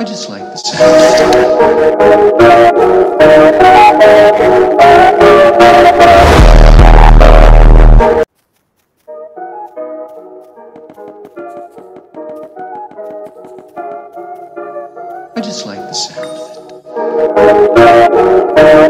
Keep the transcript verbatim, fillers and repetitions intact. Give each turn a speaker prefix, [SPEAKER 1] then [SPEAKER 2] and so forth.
[SPEAKER 1] I just like the sound. I just like the sound of it.